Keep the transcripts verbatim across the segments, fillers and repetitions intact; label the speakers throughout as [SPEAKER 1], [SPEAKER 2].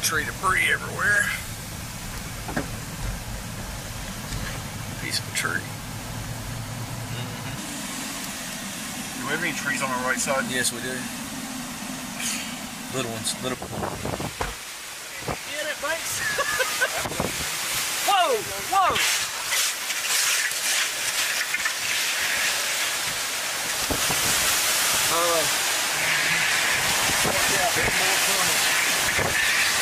[SPEAKER 1] tree debris everywhere. Piece of a tree. Mm-hmm.
[SPEAKER 2] Do we have any trees on the right side?
[SPEAKER 1] Yes, we do. Little ones. Little. Get it, Banks. Whoa! Whoa! Uh, watch out, there's more coming.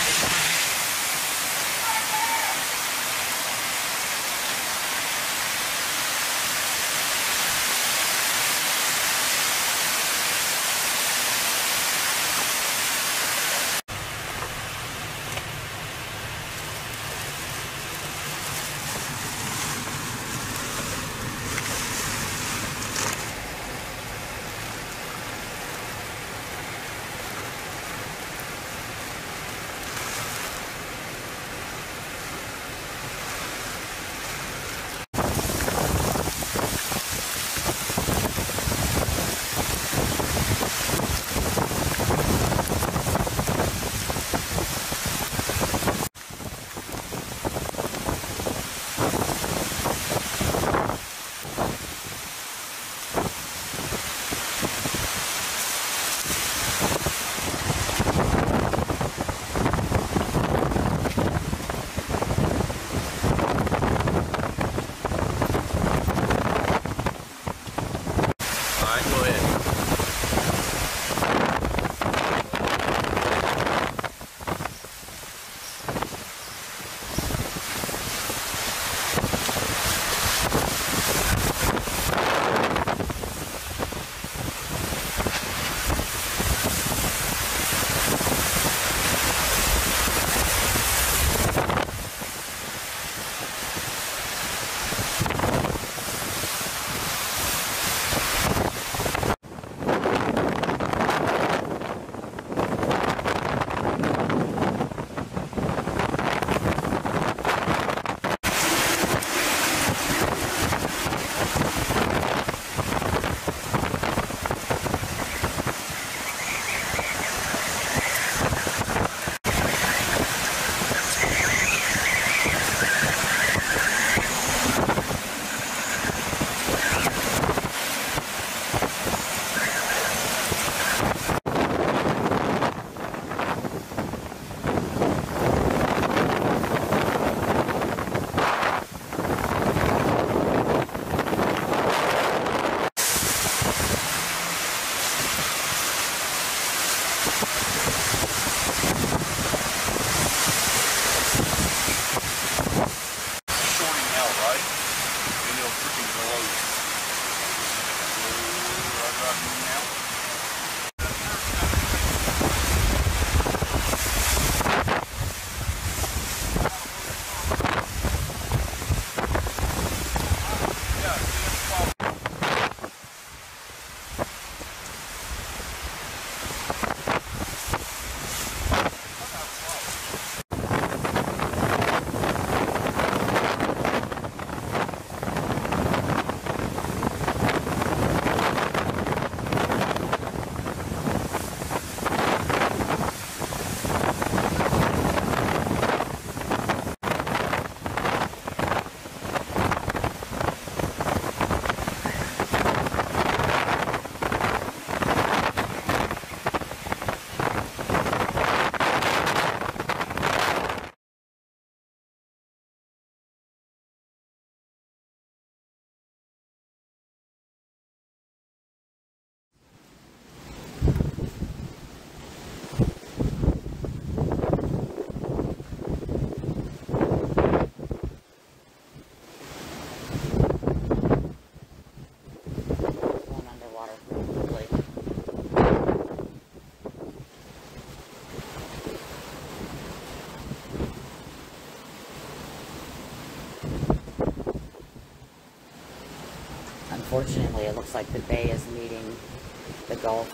[SPEAKER 3] Unfortunately, it looks like the bay is meeting the Gulf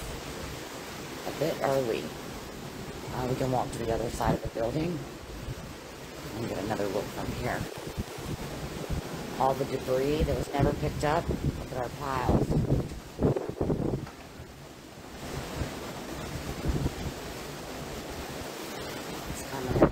[SPEAKER 3] a bit early. Uh, we can walk to the other side of the building and get another look from here. All the debris that was never picked up, look at our piles. It's I'm gonna